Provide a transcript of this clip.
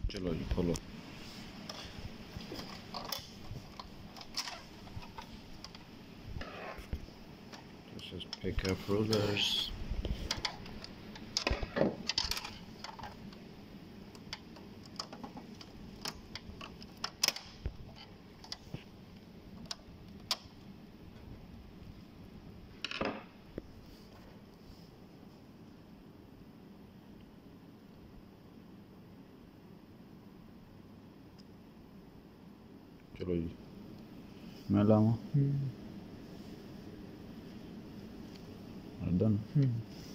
चलो जी खोलो। Just pick up rulers. चलो जी मैं लाऊं। डन।